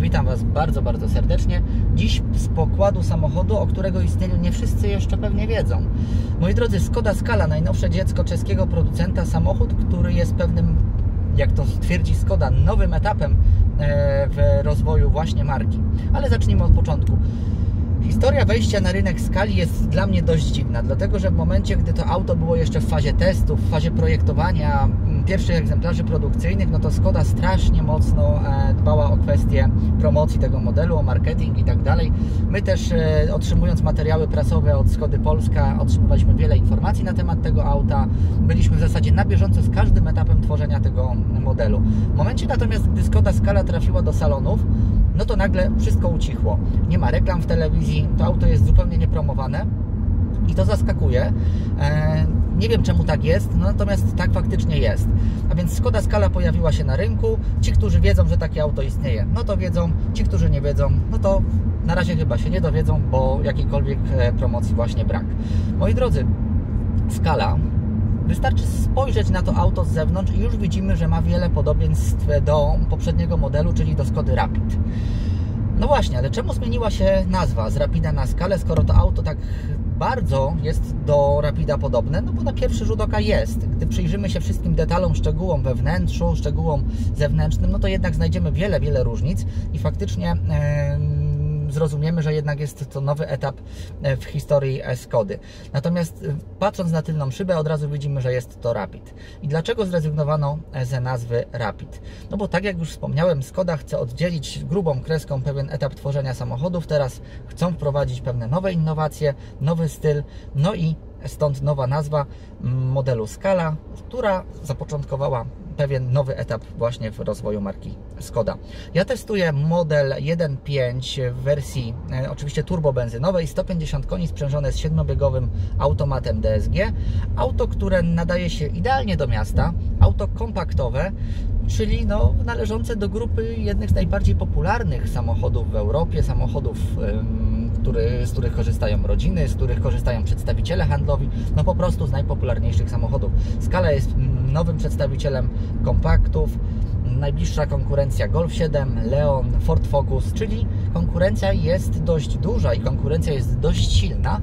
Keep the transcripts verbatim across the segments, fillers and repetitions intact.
Witam Was bardzo, bardzo serdecznie. Dziś z pokładu samochodu, o którego istnieniu nie wszyscy jeszcze pewnie wiedzą. Moi drodzy, Skoda Scala, najnowsze dziecko czeskiego producenta, samochód, który jest pewnym, jak to twierdzi Skoda, nowym etapem w rozwoju właśnie marki. Ale zacznijmy od początku. Historia wejścia na rynek Scali jest dla mnie dość dziwna, dlatego że w momencie, gdy to auto było jeszcze w fazie testów, w fazie projektowania pierwszych egzemplarzy produkcyjnych, no to Skoda strasznie mocno dbała o kwestię promocji tego modelu, o marketing i tak dalej. My też, otrzymując materiały prasowe od Skody Polska, otrzymywaliśmy wiele informacji na temat tego auta. Byliśmy w zasadzie na bieżąco z każdym etapem tworzenia tego modelu. W momencie natomiast, gdy Skoda Scala trafiła do salonów, no to nagle wszystko ucichło. Nie ma reklam w telewizji, to auto jest zupełnie niepromowane i to zaskakuje. E, nie wiem, czemu tak jest, no natomiast tak faktycznie jest. A więc Skoda Scala pojawiła się na rynku. Ci, którzy wiedzą, że takie auto istnieje, no to wiedzą. Ci, którzy nie wiedzą, no to na razie chyba się nie dowiedzą, bo jakiejkolwiek promocji właśnie brak. Moi drodzy, Scala, wystarczy spojrzeć na to auto z zewnątrz i już widzimy, że ma wiele podobieństw do poprzedniego modelu, czyli do Skody Rapid. No właśnie, ale czemu zmieniła się nazwa z Rapida na Scalę, skoro to auto tak bardzo jest do Rapida podobne? No bo na pierwszy rzut oka jest. Gdy przyjrzymy się wszystkim detalom, szczegółom we wnętrzu, szczegółom zewnętrznym, no to jednak znajdziemy wiele, wiele różnic i faktycznie yy, zrozumiemy, że jednak jest to nowy etap w historii Skody. Natomiast patrząc na tylną szybę, od razu widzimy, że jest to Rapid. I dlaczego zrezygnowano z nazwy Rapid? No bo tak jak już wspomniałem, Skoda chce oddzielić grubą kreską pewien etap tworzenia samochodów. Teraz chcą wprowadzić pewne nowe innowacje, nowy styl, no i stąd nowa nazwa modelu Scala, która zapoczątkowała pewien nowy etap właśnie w rozwoju marki Skoda. Ja testuję model jeden pięć w wersji e, oczywiście turbobenzynowej, sto pięćdziesiąt koni, sprzężone z siedmiobiegowym automatem D S G. Auto, które nadaje się idealnie do miasta, auto kompaktowe, czyli no, należące do grupy jednych z najbardziej popularnych samochodów w Europie, samochodów ym, który, z których korzystają rodziny, z których korzystają przedstawiciele handlowi, no po prostu z najpopularniejszych samochodów. Scala jest nowym przedstawicielem kompaktów, najbliższa konkurencja Golf siedem, Leon, Ford Focus, czyli konkurencja jest dość duża i konkurencja jest dość silna.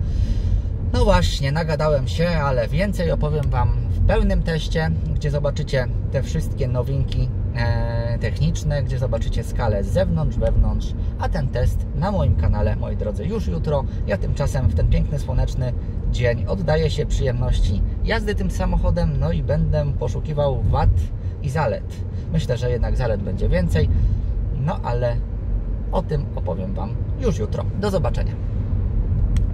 No właśnie, nagadałem się, ale więcej opowiem Wam w pełnym teście, gdzie zobaczycie te wszystkie nowinki e, techniczne, gdzie zobaczycie Scalę z zewnątrz, wewnątrz, a ten test na moim kanale, moi drodzy, już jutro. Ja tymczasem w ten piękny, słoneczny dzień oddaję się przyjemności jazdy tym samochodem, no i będę poszukiwał wad i zalet. Myślę, że jednak zalet będzie więcej, no ale o tym opowiem Wam już jutro. Do zobaczenia.